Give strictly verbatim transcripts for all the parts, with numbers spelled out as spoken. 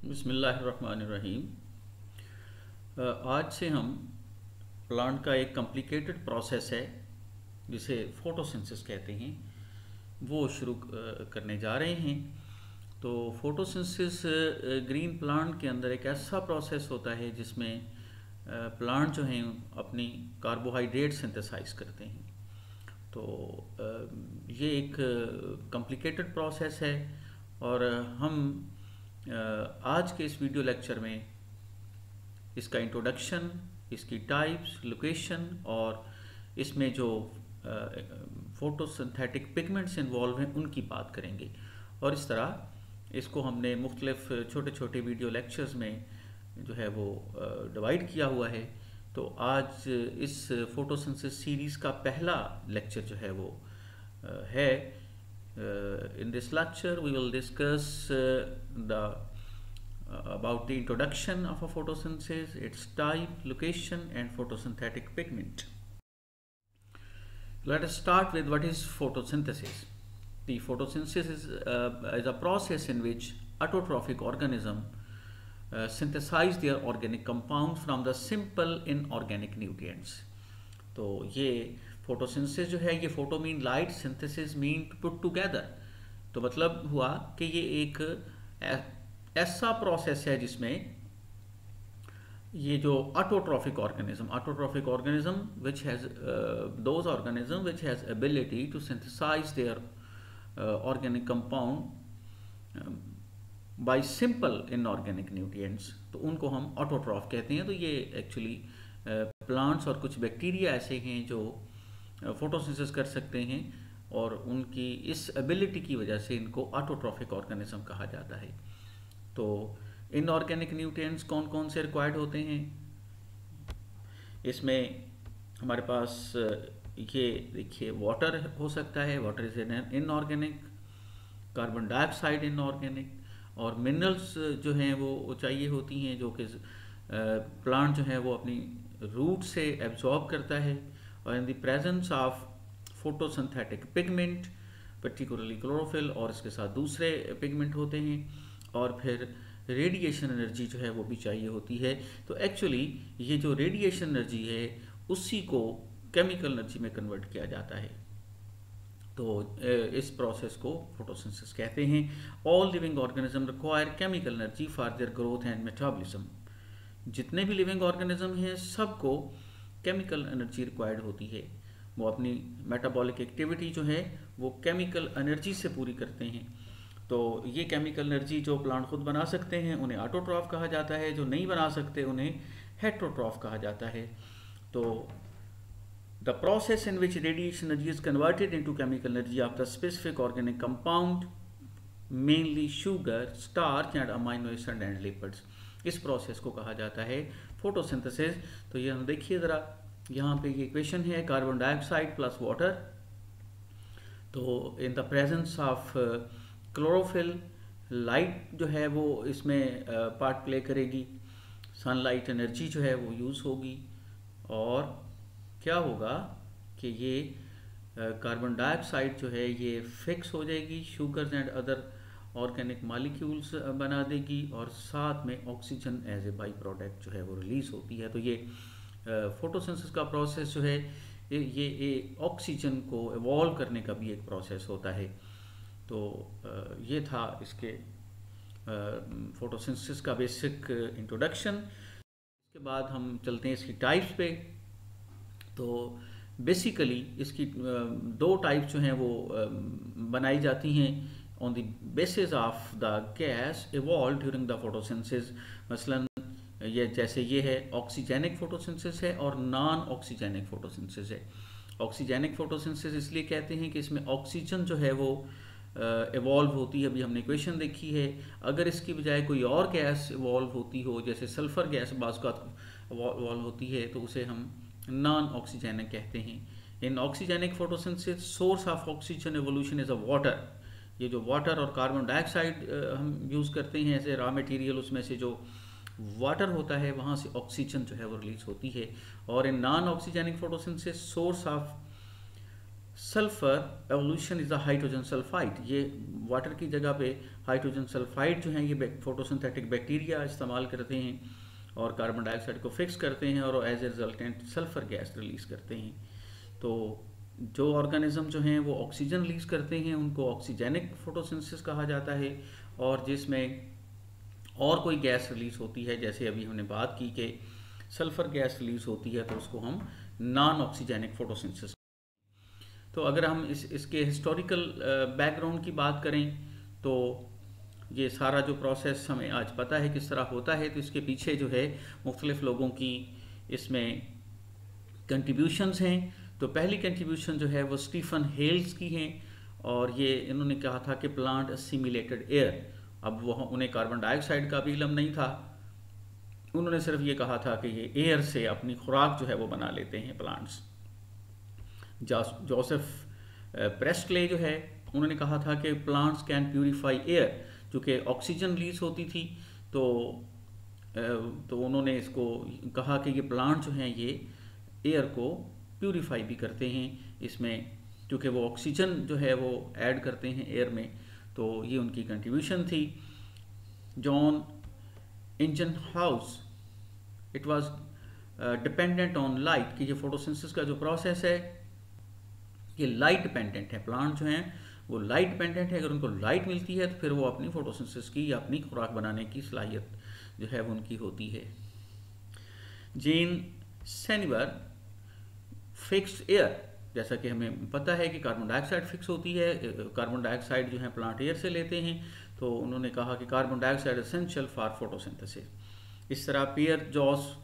बिस्मिल्लाहिर्रहमानिर्रहीम। आज से हम प्लांट का एक कॉम्प्लिकेटेड प्रोसेस है जिसे फोटोसिंथेसिस कहते हैं वो शुरू करने जा रहे हैं। तो फोटोसिंथेसिस ग्रीन प्लांट के अंदर एक ऐसा प्रोसेस होता है जिसमें प्लांट जो हैं अपनी कार्बोहाइड्रेट सिंथेसाइज करते हैं। तो ये एक कॉम्प्लिकेटेड प्रोसेस है और हम आज के इस वीडियो लेक्चर में इसका इंट्रोडक्शन, इसकी टाइप्स, लोकेशन और इसमें जो फोटोसिंथेटिक पिगमेंट्स इन्वॉल्व हैं उनकी बात करेंगे। और इस तरह इसको हमने मुख्तलिफ छोटे छोटे वीडियो लेक्चर्स में जो है वो डिवाइड किया हुआ है। तो आज इस फोटोसिंथेसिस सीरीज़ का पहला लेक्चर जो है वो है। Uh, in this lecture we will discuss uh, the uh, about the introduction of a photosynthesis, its type, location and photosynthetic pigment. Let us start with what is photosynthesis. The photosynthesis is, uh, is a process in which autotrophic organisms uh, synthesize their organic compounds from the simple inorganic nutrients. तो ये photosynthesis जो है ये photo mean light, synthesis mean put together. तो मतलब हुआ कि ये एक ऐसा प्रोसेस है जिसमें ये जो autotrophic organism autotrophic organism which has those organism which has ability to synthesise their organic compound by simple inorganic nutrients, तो उनको हम ऑटोट्रॉफ कहते हैं। तो ये एक्चुअली प्लांट्स और कुछ बैक्टीरिया ऐसे हैं जो फोटोसिंथेसिस कर सकते हैं और उनकी इस एबिलिटी की वजह से इनको ऑटोट्रॉफिक ऑर्गेनिज्म कहा जाता है। तो इनऑर्गेनिक न्यूट्रिएंट्स कौन कौन से रिक्वायर्ड होते हैं? इसमें हमारे पास ये देखिए वाटर हो सकता है, water is inorganic, carbon dioxide inorganic, और मिनरल्स जो हैं वो चाहिए होती हैं जो कि प्लांट जो है वो अपनी रूट से एब्जॉर्ब करता है। और in the presence of photosynthetic pigment particularly chlorophyll और इसके साथ दूसरे पिगमेंट होते हैं, और फिर रेडिएशन एनर्जी जो है वो भी चाहिए होती है। तो एक्चुअली ये जो रेडिएशन एनर्जी है उसी को केमिकल एनर्जी में कन्वर्ट किया जाता है। तो इस प्रोसेस को फोटोसिंथेसिस कहते हैं। All living organism require chemical energy for their growth and metabolism. जितने भी लिविंग ऑर्गेनिज्म हैं सबको केमिकल एनर्जी रिक्वायर्ड होती है। वो अपनी मेटाबॉलिक एक्टिविटी जो है वो केमिकल एनर्जी से पूरी करते हैं। तो ये केमिकल एनर्जी जो प्लांट खुद बना सकते हैं उन्हें ऑटोट्रॉफ कहा जाता है, जो नहीं बना सकते उन्हें हेटेरोट्रॉफ कहा जाता है। तो the process in which radiation energy is converted into chemical energy of the specific organic compound mainly sugar, starch and amino acid and lipids, इस प्रोसेस को कहा जाता है फोटोसिंथेसिस। तो ये हम देखिए ज़रा, यहाँ पे ये इक्वेशन है कार्बन डाइऑक्साइड प्लस वाटर। तो in the presence of chlorophyll light जो है वो इसमें पार्ट uh, प्ले करेगी, सनलाइट एनर्जी जो है वो यूज़ होगी, और क्या होगा कि ये कार्बन uh, डाइऑक्साइड जो है ये फिक्स हो जाएगी, sugars and other organic molecules बना देगी, और साथ में oxygen as a by product जो है वो रिलीज होती है। तो ये फोटोसिंथेसिस का प्रोसेस जो है ये ये ऑक्सीजन को इवॉल्व करने का भी एक प्रोसेस होता है। तो ये था इसके फोटोसिंथेसिस का बेसिक इंट्रोडक्शन। इसके बाद हम चलते हैं इसकी टाइप्स पे। तो बेसिकली इसकी दो टाइप्स जो हैं वो बनाई जाती हैं on the basis of the gas evolved during the photosynthesis। मसलन ये जैसे ये है ऑक्सीजेनिक फोटोसिंथेसिस है और नॉन ऑक्सीजेनिक फोटोसिंथेसिस है। ऑक्सीजेनिक फोटोसिंथेसिस इसलिए कहते हैं कि इसमें ऑक्सीजन जो है वो इवॉल्व uh, होती है। अभी हमने इक्वेशन देखी है, अगर इसकी बजाय कोई और गैस इवॉल्व होती हो, जैसे सल्फर गैस बाज़ का इवॉल्व होती है, तो उसे हम नॉन ऑक्सीजेनिक कहते हैं। In oxygenic photosynthesis source of oxygen evolution is a water. ये जो वाटर और कार्बन डाइऑक्साइड हम यूज़ करते हैं ऐसे रॉ मटेरियल, उसमें से जो वाटर होता है वहाँ से ऑक्सीजन जो है वो रिलीज होती है। और in non oxygenic photosynthesis source of sulphur evolution is the hydrogen sulphide. ये वाटर की जगह पे हाइड्रोजन सल्फाइड जो है ये फोटोसिंथेटिक बैक्टीरिया इस्तेमाल करते हैं और कार्बन डाइऑक्साइड को फिक्स करते हैं और as a resultant sulphur gas release करते हैं। तो जो ऑर्गेनिज्म जो हैं वो ऑक्सीजन रिलीज करते हैं उनको ऑक्सीजेनिक फोटोसिंथेसिस कहा जाता है, और जिसमें और कोई गैस रिलीज होती है, जैसे अभी हमने बात की कि सल्फर गैस रिलीज होती है, तो उसको हम नॉन ऑक्सीजेनिक फोटोसिंथेसिस। तो अगर हम इस इसके हिस्टोरिकल बैकग्राउंड की बात करें तो ये सारा जो प्रोसेस हमें आज पता है किस तरह होता है, तो इसके पीछे जो है मुख्तलिफ लोगों की इसमें कंट्रीब्यूशंस हैं। तो पहली कंट्रीब्यूशन जो है वो स्टीफन हेल्स की हैं, और ये इन्होंने कहा था कि प्लांट असिमिलेटेड एयर। अब वह उन्हें कार्बन डाइऑक्साइड का भी इल्म नहीं था, उन्होंने सिर्फ ये कहा था कि ये एयर से अपनी खुराक जो है वो बना लेते हैं प्लांट्स। जोसेफ प्रेस्टले जो है उन्होंने कहा था कि प्लांट्स कैन प्यूरिफाई एयर, चूँकि ऑक्सीजन रिलीज होती थी, तो तो उन्होंने इसको कहा कि ये प्लांट जो हैं ये एयर को प्यूरिफाई भी करते हैं, इसमें क्योंकि वो ऑक्सीजन जो है वो ऐड करते हैं एयर में, तो ये उनकी कंट्रीब्यूशन थी। John Ingenhousz, it was dependent on light, कि ये फोटोसिंथेसिस का जो प्रोसेस है ये लाइट डिपेंडेंट है। प्लांट जो हैं वो लाइट डिपेंडेंट है, अगर उनको लाइट मिलती है तो फिर वो अपनी फोटोसिंथेसिस की या अपनी खुराक बनाने की सलाहियत जो है वो उनकी होती है। जीन सेनिवर फिक्स्ड एयर, जैसा कि हमें पता है कि कार्बन डाइऑक्साइड फिक्स होती है, कार्बन डाइऑक्साइड जो है प्लांट एयर से लेते हैं, तो उन्होंने कहा कि carbon dioxide essential for photosynthesis. इस तरह पियर जॉस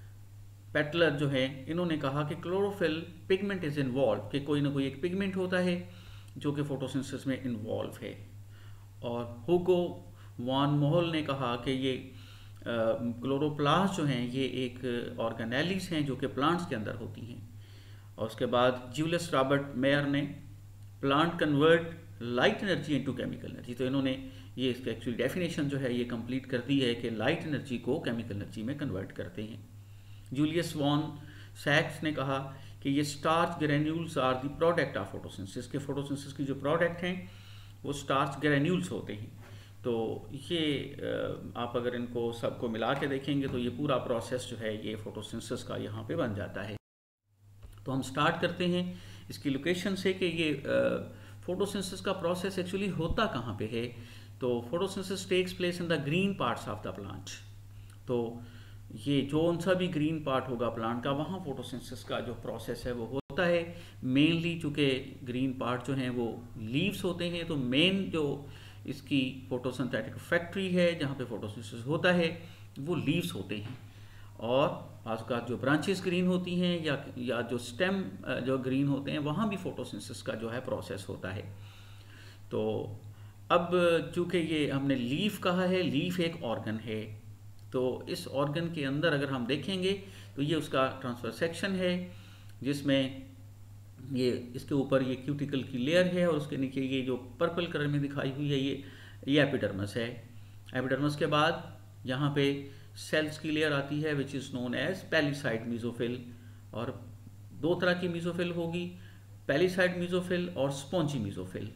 पेटलर जो है इन्होंने कहा कि क्लोरोफिल पिगमेंट इज इन्वॉल्व, कि कोई ना कोई एक पिगमेंट होता है जो कि फोटोसिंथेसिस में इन्वॉल्व है। और हुगो वान मोहल ने कहा कि ये क्लोरोप्लास्ट जो हैं ये एक ऑर्गेनेलिस हैं जो कि प्लांट्स के अंदर होती हैं। और उसके बाद जूलियस रॉबर्ट मेयर ने plant convert light energy into chemical energy, तो इन्होंने ये इसका एक्चुअली डेफिनेशन जो है ये कंप्लीट कर दी है कि लाइट एनर्जी को केमिकल एनर्जी में कन्वर्ट करते हैं। जूलियस वॉन सैक्स ने कहा कि ये starch granules are the product of photosynthesis, के फोटोसिंथेसिस की जो प्रोडक्ट हैं वो स्टार्च ग्रेन्यूल्स होते हैं। तो ये आप अगर इनको सबको मिला के देखेंगे तो ये पूरा प्रोसेस जो है ये फोटोसिंथेसिस का यहाँ पे बन जाता है। तो हम स्टार्ट करते हैं इसकी लोकेशन से कि ये फोटोसिंथेसिस का प्रोसेस एक्चुअली होता कहाँ पे है। तो photosynthesis takes place in the green parts of the plant. तो ये जो उन सा भी ग्रीन पार्ट होगा प्लांट का, वहाँ फोटोसिंथेसिस का जो प्रोसेस है वो होता है। मेनली चूँकि ग्रीन पार्ट जो हैं वो लीव्स होते हैं, तो मेन जो इसकी फोटोसिंथेटिक फैक्ट्री है जहाँ पे फोटोसिंथेसिस होता है वो लीव्स होते हैं, और आजकल जो ब्रांचेस ग्रीन होती हैं या या जो स्टेम जो ग्रीन होते हैं वहाँ भी फोटोसिंथेसिस का जो है प्रोसेस होता है। तो अब चूँकि ये हमने लीफ कहा है, लीफ एक ऑर्गन है, तो इस ऑर्गन के अंदर अगर हम देखेंगे तो ये उसका ट्रांसफर सेक्शन है जिसमें ये इसके ऊपर ये क्यूटिकल की लेयर है और उसके नीचे ये जो पर्पल कलर में दिखाई हुई है ये ये एपिडर्मस है। एपिडर्मस के बाद यहाँ पे सेल्स की लेयर आती है which is known as palisade mesophyll, और दो तरह की मीजोफिल होगी, पैलिसाइड मीजोफिल और स्पॉन्जी मीजोफिल।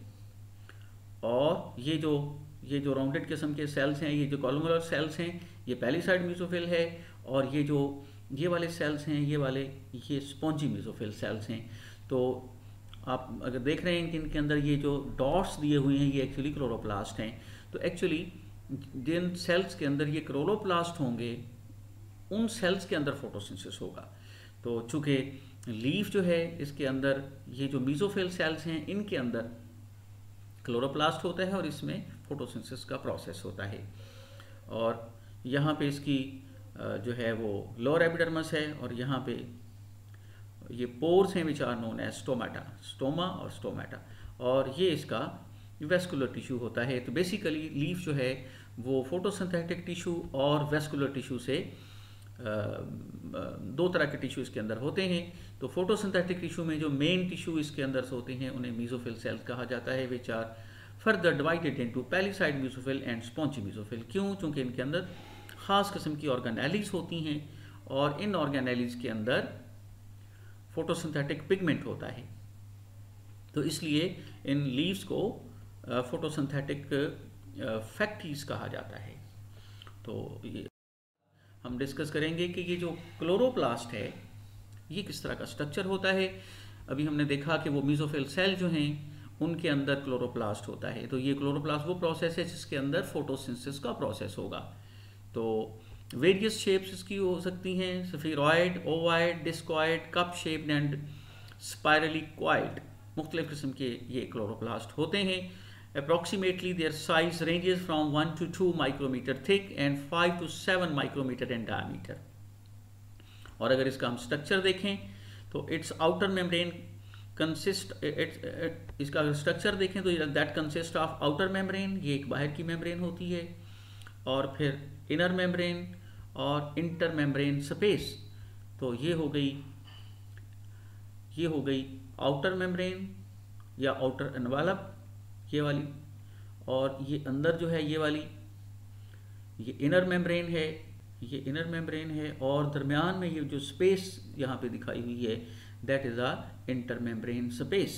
और ये जो ये जो राउंडेड किस्म के सेल्स हैं, ये जो कॉलमुलर सेल्स हैं, ये पैलिसाइड मीजोफिल है, और ये जो ये वाले सेल्स हैं ये वाले ये स्पॉन्जी मीजोफिल सेल्स हैं। तो आप अगर देख रहे हैं कि इनके अंदर ये जो डॉट्स दिए हुए हैं ये एक्चुअली क्लोरोप्लास्ट हैं। तो एक्चुअली जिन सेल्स के अंदर ये क्लोरोप्लास्ट होंगे उन सेल्स के अंदर फोटोसिंथेसिस होगा। तो चूँकि लीफ जो है इसके अंदर ये जो मीजोफिल सेल्स हैं इनके अंदर क्लोरोप्लास्ट होता है और इसमें फोटोसिंथेसिस का प्रोसेस होता है। और यहाँ पे इसकी जो है वो लोअर एपिडर्मस है, और यहाँ पे ये पोर्स हैं which are known as stomata, stoma और स्टोमाटा, और ये इसका वेस्कुलर टिश्यू होता है। तो बेसिकली लीफ जो है वो फोटोसिंथेटिक टिश्यू और वेस्कुलर टिश्यू से दो तरह के टिश्यू इसके अंदर होते हैं। तो फोटोसिंथेटिक टिश्यू में जो मेन टिश्यू इसके अंदर से होते हैं उन्हें मीजोफिल सेल्स कहा जाता है, which are further divided into palisade mesophyll and spongy mesophyll. क्यों? क्योंकि इनके अंदर ख़ास किस्म की ऑर्गेनेलिज होती हैं, और इन ऑर्गेनेलिज के अंदर फोटोसिंथेटिक पिगमेंट होता है। तो इसलिए इन लीव्स को फोटोसिंथेटिक फैक्ट्रीज कहा जाता है। तो ये हम डिस्कस करेंगे कि ये जो क्लोरोप्लास्ट है ये किस तरह का स्ट्रक्चर होता है। अभी हमने देखा कि वो मेसोफिल सेल जो हैं उनके अंदर क्लोरोप्लास्ट होता है। तो ये क्लोरोप्लास्ट वो प्रोसेस है जिसके अंदर फोटोसिंथेसिस का प्रोसेस होगा। तो वेरियस शेप्स इसकी हो सकती हैं, spheroid, ovoid, discoid, cup shaped and spirally coiled. मुख्तलिफ किस्म के ये क्लोरोप्लास्ट होते हैं। Approximately their size ranges from one to two micrometre thick and five to seven micrometre in diameter. और अगर इसका हम स्ट्रक्चर देखें तो it's outer membrane consist it इसका अगर स्ट्रक्चर देखें तो that consist of outer membrane, ये एक बाहर की मेम्ब्रेन होती है, और फिर इनर मेम्ब्रेन और इंटर मेम्ब्रेन स्पेस। तो ये हो गई ये हो गई आउटर मेम्ब्रेन या आउटर एनवेलप ये वाली, और ये अंदर जो है ये वाली ये इनर मेम्ब्रेन है, ये इनर मेम्ब्रेन है, और दरमियान में ये जो स्पेस यहाँ पे दिखाई हुई है that is a inter membrane space.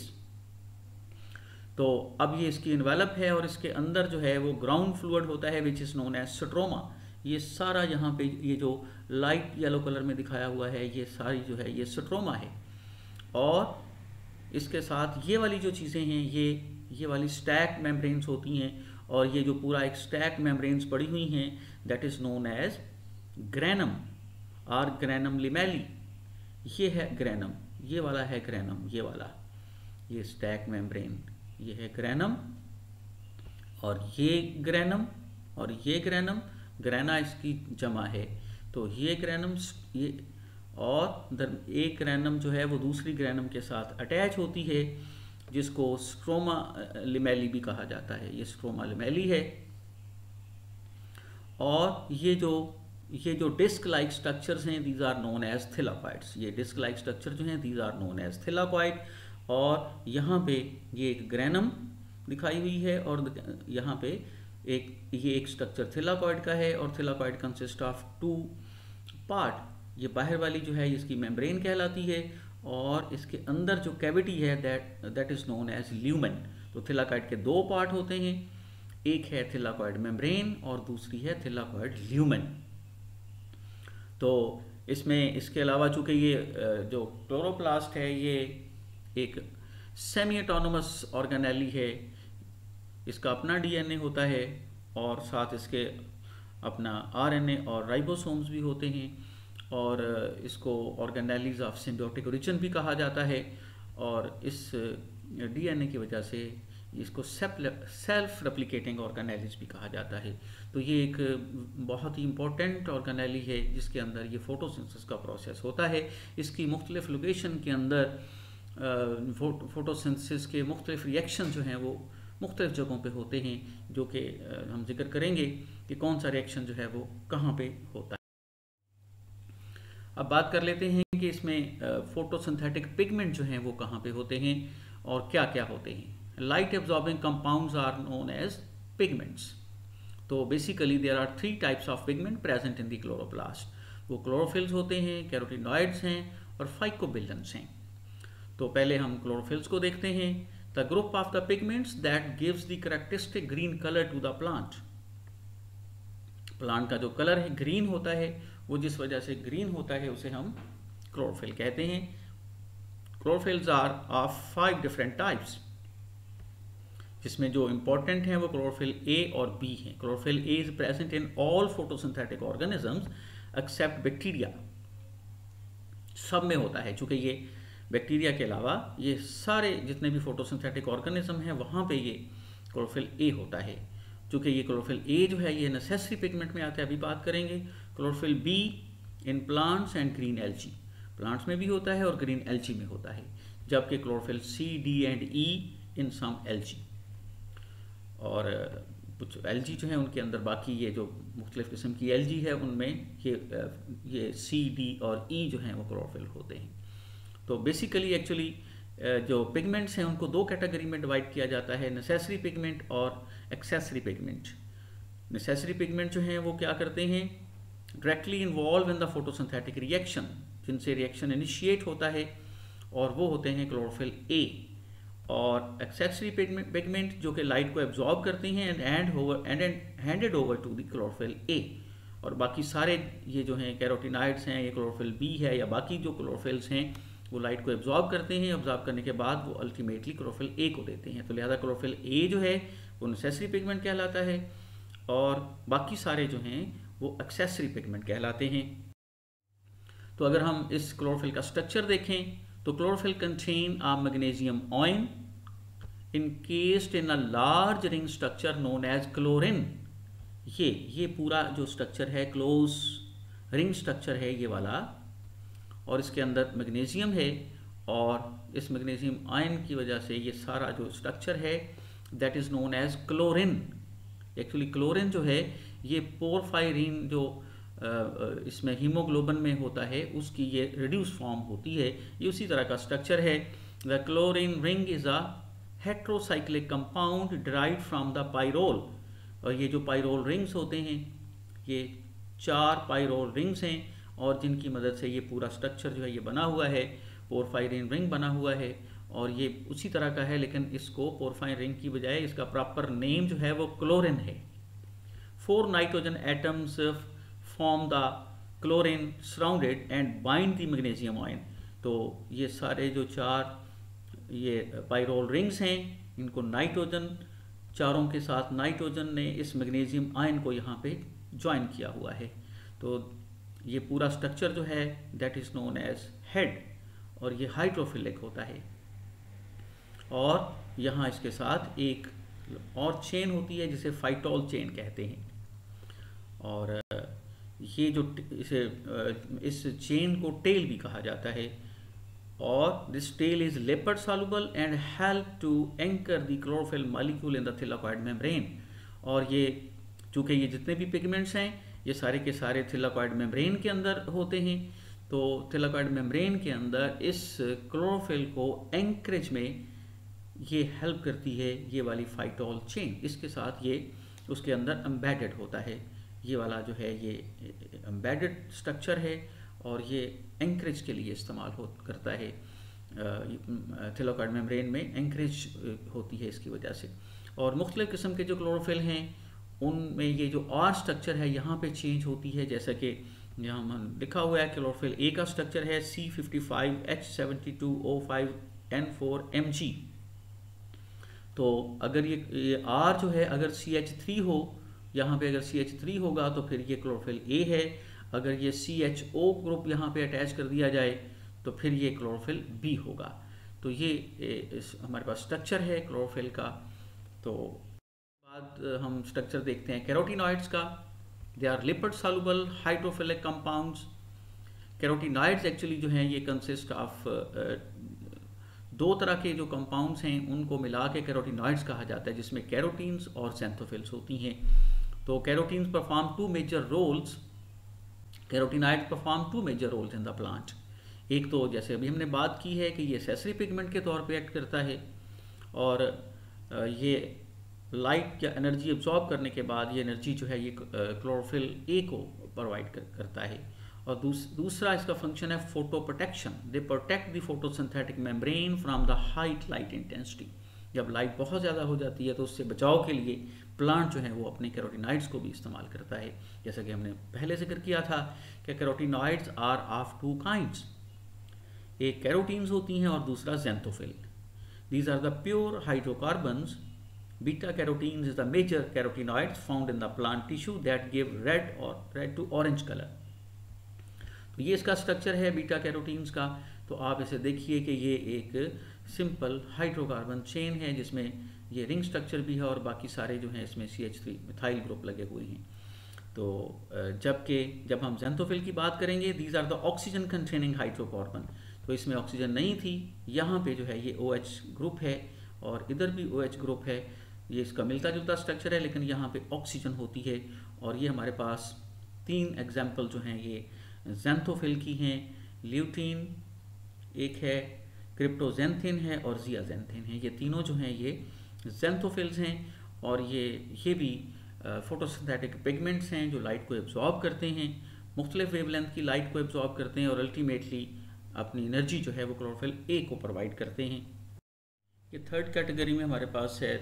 तो अब ये इसकी इन्वेलप है और इसके अंदर जो है वो ग्राउंड फ्लूइड होता है which is known as stroma. ये सारा यहाँ पे ये जो लाइट येलो कलर में दिखाया हुआ है ये सारी जो है ये स्ट्रोमा है। और इसके साथ ये वाली जो चीज़ें हैं ये ये वाली स्टैक मेम्ब्रेन्स होती हैं, और ये जो पूरा एक स्टैक मेम्ब्रेन्स पड़ी हुई हैं that is known as granum और ग्रेनम लिमेली। ये है ग्रेनम, ये वाला है ग्रेनम, ये वाला ये स्टैक मेम्ब्रेन ये है ग्रेनम, और ये ग्रेनम और ये ग्रेनम, ग्रेना इसकी जमा है। तो ये ग्रेनम ये और एक ग्रेनम जो है वो दूसरी ग्रेनम के साथ अटैच होती है जिसको स्ट्रोमा लिमेली भी कहा जाता है। ये स्ट्रोमा लिमेली है। और ये जो ये जो डिस्क लाइक स्ट्रक्चर्स हैं these are known as thylakoids. ये डिस्क लाइक स्ट्रक्चर जो हैं these are known as thylakoid. और यहाँ पे ये एक ग्रेनम दिखाई हुई है और यहाँ पे एक ये एक स्ट्रक्चर थिलाकॉइड का है, और thylakoid consist of two part. ये बाहर वाली जो है इसकी मेम्ब्रेन कहलाती है, और इसके अंदर जो कैविटी है that that is known as lumen. तो थिलाकॉइड के दो पार्ट होते हैं, एक है थिलाकॉइड मेम्ब्रेन और दूसरी है थिलाकॉइड ल्यूमेन। तो इसमें इसके अलावा चूँकि ये जो क्लोरोप्लास्ट है ये एक सेमी ऑटोनोमस ऑर्गेनेली है, इसका अपना डीएनए होता है और साथ इसके अपना आरएनए और राइबोसोम्स भी होते हैं, और इसको ऑर्गेनेलीज ऑफ सिम्बियोटिक ओरिजिन भी कहा जाता है। और इस डीएनए की वजह से इसको सेल्फ रेप्लिकेटिंग ऑर्गेनेलीज भी कहा जाता है। तो ये एक बहुत ही इम्पोर्टेंट ऑर्गेनेली है जिसके अंदर ये फोटोसिंथेसिस का प्रोसेस होता है। इसकी मुख्तलिफ लोकेशन के अंदर फोटोसिंथेसिस के मुख्तलिफ रिएक्शन जो हैं वो मुख्तलिफ जगहों पे होते हैं, जो कि हम जिक्र करेंगे कि कौन सा रिएक्शन जो है वो कहाँ पे होता है। अब बात कर लेते हैं कि इसमें फोटोसिंथेटिक पिगमेंट जो हैं वो कहाँ पे होते हैं और क्या क्या होते हैं। Light absorbing compounds are known as pigments. तो basically there are three types of pigment present in the chloroplast. वो क्लोरोफिल्स होते हैं, कैरोटिनॉइड्स हैं और फाइकोबिलेंस हैं। तो पहले हम क्लोरोफिल्स को देखते हैं। The group of the pigments that gives the characteristic green colour to the plant. Plant का जो कलर है ग्रीन होता है, वो जिस वजह से ग्रीन होता है उसे हम क्लोरोफिल कहते हैं। Chlorophylls are of five different types, जिसमें जो इंपॉर्टेंट हैं वो क्लोरोफिल ए और बी हैं। Chlorophyll A is present in all photosynthetic organisms except bacteria. सब में होता है, चूंकि ये बैक्टीरिया के अलावा ये सारे जितने भी फोटोसिंथेटिक ऑर्गेनिज्म हैं वहाँ पे ये क्लोरोफिल ए होता है। चूँकि ये क्लोरोफिल ए जो है ये नेसेसरी पिगमेंट में आता है, अभी बात करेंगे। Chlorophyll B in plants and green algae, plants में भी होता है और ग्रीन एल्गी में होता है। जबकि chlorophyll C, D and E in some algae, और कुछ एल्गी जो है उनके अंदर बाकी ये जो मुख्तलिफ किस्म की एल्गी है उनमें ये ये सी, डी और ई जो हैं वो क्लोरोफिल होते हैं। तो बेसिकली एक्चुअली जो पिगमेंट्स हैं उनको दो कैटेगरी में डिवाइड किया जाता है, नेसेसरी पिगमेंट और एक्सेसरी पिगमेंट। नेसेसरी पिगमेंट जो हैं वो क्या करते हैं, directly involve in the photosynthetic reaction, जिनसे रिएक्शन इनिशिएट होता है, और वो होते हैं क्लोरोफिल ए और एक्सेसरी पिगमेंट जो कि लाइट को एब्जॉर्ब करते हैं and hand over and handed over to the chlorophyll A. और बाकी सारे ये जो हैं कैरोटीनॉइड्स हैं, ये क्लोरोफिल बी है या बाकी जो क्लोरोफिल्स हैं वो लाइट को एब्जॉर्ब करते हैं। एब्जॉर्ब करने के बाद वो अल्टीमेटली क्लोरोफिल ए को देते हैं। तो लिहाजा क्लोरोफिल ए जो है वो नेसेसरी पिगमेंट कहलाता है और बाकी सारे जो हैं वो एक्सेसरी पिगमेंट कहलाते हैं। तो अगर हम इस क्लोरोफिल का स्ट्रक्चर देखें तो chlorophyll contain a magnesium ion encased in a large ring structure known as chlorin. ये ये पूरा जो स्ट्रक्चर है क्लोज रिंग स्ट्रक्चर है ये वाला, और इसके अंदर मैग्नीशियम है और इस मैग्नीशियम आयन की वजह से ये सारा जो स्ट्रक्चर है that is known as chlorin. Actually chlorin जो है ये पोरफायरिन जो इसमें हीमोग्लोबिन में होता है उसकी ये रिड्यूस फॉर्म होती है, ये उसी तरह का स्ट्रक्चर है। The chlorin ring is a heterocyclic compound derived from the pyrrole. और ये जो पाइरोल रिंग्स होते हैं ये चार पाइरोल रिंग्स हैं और जिनकी मदद से ये पूरा स्ट्रक्चर जो है ये बना हुआ है। पोरफायरिन रिंग बना हुआ है और ये उसी तरह का है, लेकिन इसको पोरफायरिन रिंग की बजाय इसका प्रॉपर नेम जो है वो क्लोरिन है। Four nitrogen atoms form the chlorin surrounded and bind the magnesium ion. तो ये सारे जो चार ये पाइरोल रिंग्स हैं इनको नाइट्रोजन, चारों के साथ नाइट्रोजन ने इस मैग्नीशियम आयन को यहाँ पे ज्वाइन किया हुआ है। तो ये पूरा स्ट्रक्चर जो है that is known as head और ये हाइड्रोफिलिक होता है। और यहाँ इसके साथ एक और चेन होती है जिसे फाइटोल चेन कहते हैं। और ये जो इसे इस चेन को टेल भी कहा जाता है। और this tail is lipid soluble and help to anchor the chlorophyll molecule in the thylakoid membrane. और ये चूँकि ये जितने भी पिगमेंट्स हैं ये सारे के सारे थिलाकॉइड मेम्ब्रेन के अंदर होते हैं, तो थिलाकॉइड मेम्ब्रेन के अंदर इस क्लोरोफिल को एंकरेज में ये हेल्प करती है ये वाली फाइटोल चेन। इसके साथ ये उसके अंदर एम्बेडेड होता है। ये वाला जो है ये एम्बेडेड स्ट्रक्चर है और ये एंकरेज के लिए इस्तेमाल हो करता है। थिलाकॉइड मेम्ब्रेन में एंकरेज होती है इसकी वजह से। और मुख्तलिफ़ किस्म के जो क्लोरोफिल हैं उनमें ये जो आर स्ट्रक्चर है यहाँ पे चेंज होती है। जैसा कि यहाँ लिखा हुआ है क्लोरोफिल ए का स्ट्रक्चर है C fifty five H seventy two O five N four M G. तो अगर ये, ये आर जो है अगर सी एच थ्री हो, यहाँ पे अगर सी एच थ्री होगा तो फिर ये क्लोरोफिल ए है। अगर ये सी एच ओ ग्रुप यहाँ पे अटैच कर दिया जाए तो फिर ये क्लोरोफिल बी होगा। तो ये इस हमारे पास स्ट्रक्चर है क्लोरोफिल का। तो बाद हम स्ट्रक्चर देखते हैं कैरोटीनॉइड्स का। They are lipid soluble hydrophilic compounds. Carotenoids actually जो हैं ये कंसिस्ट ऑफ दो तरह के जो कंपाउंड्स हैं उनको मिला के कैरोटीनॉइड्स कहा जाता है, जिसमें कैरोटीन्स और ज़ैंथोफिल्स होती हैं। तो carotenes perform two major roles carotenoids perform two major roles in the plant. एक तो जैसे अभी हमने बात की है कि ये एसेसरी पिगमेंट के तौर पे एक्ट करता है और ये लाइट या एनर्जी एब्जॉर्ब करने के बाद ये एनर्जी जो है ये क्लोरोफिल ए को प्रोवाइड कर, करता है। और दूस, दूसरा इसका फंक्शन है photo protection. They protect the photosynthetic membrane from the height light intensity. जब लाइट बहुत ज़्यादा हो जाती है तो उससे बचाव के लिए प्लांट जो है वो अपने कैरोटीनॉइड्स को भी इस्तेमाल करता है। जैसा कि हमने पहले जिक्र किया था कि carotenoids are of two kinds. एक कैरोटीन्स होती हैं और दूसरा xanthophyll. These are the pure hydrocarbons. Beta carotenes is the major carotenoids found in the plant tissue that give red और रेड टू ऑरेंज कलर। तो ये इसका स्ट्रक्चर है बीटा कैरोटीन्स का। तो आप इसे देखिए कि ये एक सिंपल हाइड्रोकार्बन चेन है जिसमें ये रिंग स्ट्रक्चर भी है और बाकी सारे जो हैं इसमें C H three methyl group लगे हुए हैं। तो जबकि जब हम ज़ैंथोफिल की बात करेंगे these are the oxygen containing hydrocarbon. तो इसमें ऑक्सीजन नहीं थी, यहाँ पे जो है ये ओ एच ग्रुप है और इधर भी ओ एच ग्रुप है। ये इसका मिलता जुलता स्ट्रक्चर है लेकिन यहाँ पे ऑक्सीजन होती है। और ये हमारे पास तीन एग्जाम्पल जो हैं ये ज़ैंथोफिल की हैं। ल्यूटीन एक है, क्रिप्टोजेंथिन है और जियाजेंथिन है। ये तीनों जो हैं ये ज़ैंथोफिल्स हैं और ये ये भी फोटोसिंथेटिक पिगमेंट्स हैं जो लाइट को एब्जॉर्ब करते हैं, मुख्तलिफ वेवलेंथ की लाइट को एब्जॉर्ब करते हैं और अल्टीमेटली अपनी एनर्जी जो है वो क्लोरोफिल ए को प्रोवाइड करते हैं। ये थर्ड कैटेगरी में हमारे पास है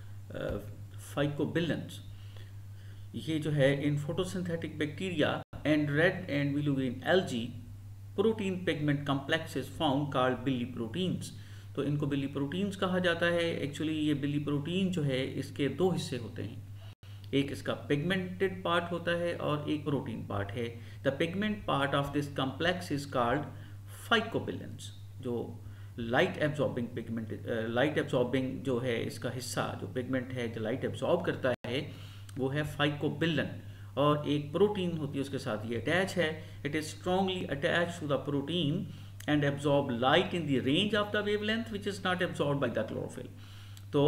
फाइकोबिलेंस। ये जो है in photosynthetic bacteria and red and blue green algae protein pigment complexes found called biliproteins. तो इनको बिली प्रोटीन्स कहा जाता है। एक्चुअली ये बिली प्रोटीन जो है इसके दो हिस्से होते हैं, एक इसका पिगमेंटेड पार्ट होता है और एक प्रोटीन पार्ट है। The pigment part of this complex is called phycobilins. जो light absorbing pigment, light absorbing जो है इसका हिस्सा, जो पिगमेंट है जो लाइट एब्जॉर्ब करता है, वो है फाइकोबिलन। और एक प्रोटीन होती है उसके साथ ये अटैच है। It is strongly attach to the protein and absorb light in the range of the wavelength which is not absorb by the chlorophyll. तो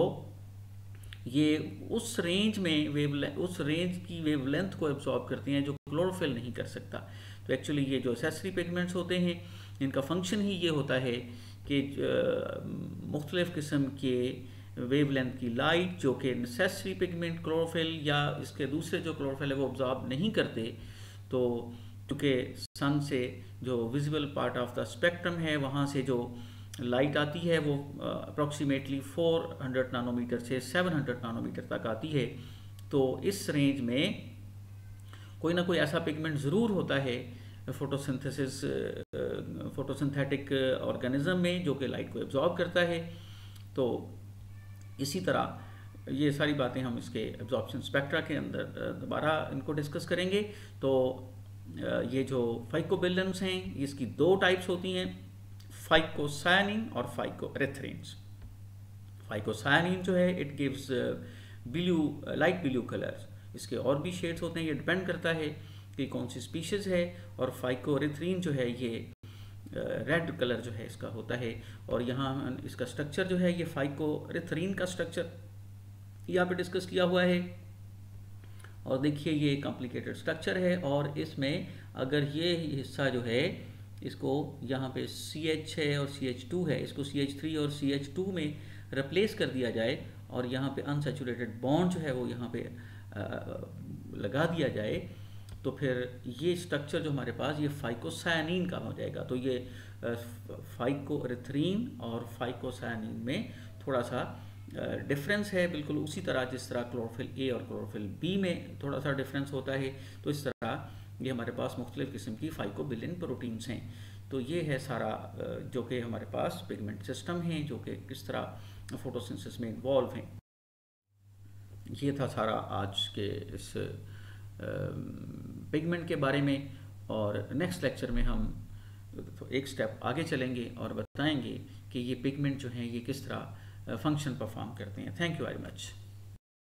ये उस रेंज में वेवलेंथ, उस रेंज की वेवलेंथ को एब्जॉर्ब करती हैं जो क्लोरोफिल नहीं कर सकता। तो एक्चुअली ये जो एसेसरी पिगमेंट्स होते हैं इनका फंक्शन ही ये होता है कि मुख्तलिफ किस्म के वेवलेंथ की लाइट जो कि नेसेसरी पिगमेंट क्लोरोफिल या इसके दूसरे जो क्लोरोफिल है वो ऑब्जॉर्ब नहीं करते, तो चूँकि सन से जो visible part of the spectrum है वहाँ से जो लाइट आती है वो अप्रॉक्सीमेटली चार सौ नानोमीटर से सात सौ नानोमीटर तक आती है। तो इस रेंज में कोई ना कोई ऐसा पिगमेंट ज़रूर होता है फोटोसिंथेसिस फोटोसिंथेटिक ऑर्गेनिज्म में जो कि लाइट को एब्जॉर्ब करता है। तो इसी तरह ये सारी बातें हम इसके एब्जॉर्प्शन स्पेक्ट्रा के अंदर दोबारा इनको डिस्कस करेंगे। तो ये जो फाइकोबिलेंस हैं इसकी दो टाइप्स होती हैं, फाइकोसायनिन और फाइकोएरिथ्रिन्स। फाइकोसायनिन जो है it gives blue, light blue colours. इसके और भी शेड्स होते हैं, ये डिपेंड करता है कि कौन सी स्पीशीज है। और फाइकोएरिथ्रिन जो है ये रेड कलर जो है इसका होता है। और यहाँ इसका स्ट्रक्चर जो है ये फाइकोएरिथ्रिन का स्ट्रक्चर यहाँ पे डिस्कस किया हुआ है। और देखिए ये कॉम्प्लिकेटेड स्ट्रक्चर है और इसमें अगर ये हिस्सा जो है इसको यहाँ पे सी एच है और सी एच टू है, इसको सी एच थ्री और सी एच टू में रिप्लेस कर दिया जाए और यहाँ पे अनसैचुरेटेड बॉन्ड जो है वो यहाँ पे आ, लगा दिया जाए, तो फिर ये स्ट्रक्चर जो हमारे पास ये फाइकोसायनिन का हो जाएगा। तो ये फाइकोएरिथ्रिन और फाइकोसायनिन में थोड़ा सा डिफरेंस है, बिल्कुल उसी तरह जिस तरह क्लोरोफिल ए और क्लोरोफिल बी में थोड़ा सा डिफरेंस होता है। तो इस तरह ये हमारे पास मुख्तलिफ किस्म की फाइकोबिलिन प्रोटीन्स हैं। तो ये है सारा जो कि हमारे पास पिगमेंट सिस्टम है जो कि किस तरह फोटोसिंथेसिस में इन्वॉल्व हैं। ये था सारा आज के इस पिगमेंट के बारे में। और नेक्स्ट लेक्चर में हम तो एक स्टेप आगे चलेंगे और बताएंगे कि ये पिगमेंट जो हैं ये किस तरह फंक्शन परफॉर्म करते हैं। Thank you very much.